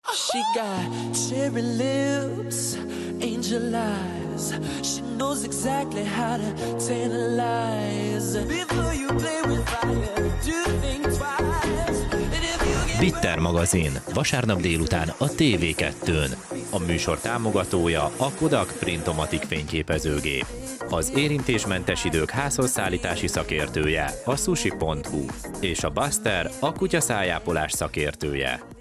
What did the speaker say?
She got cherry lips, angel eyes. She knows exactly how to tantalize. Before you play with fire, do think twice. And if you get Bitter magazin, vasárnap délután a TV2-n. A műsor támogatója a Kodak Printomatic fényképezőgép. Az érintésmentes idők házhozszállítási szakértője a sushi.hu és a Buster a kutyaszájápolás szakértője.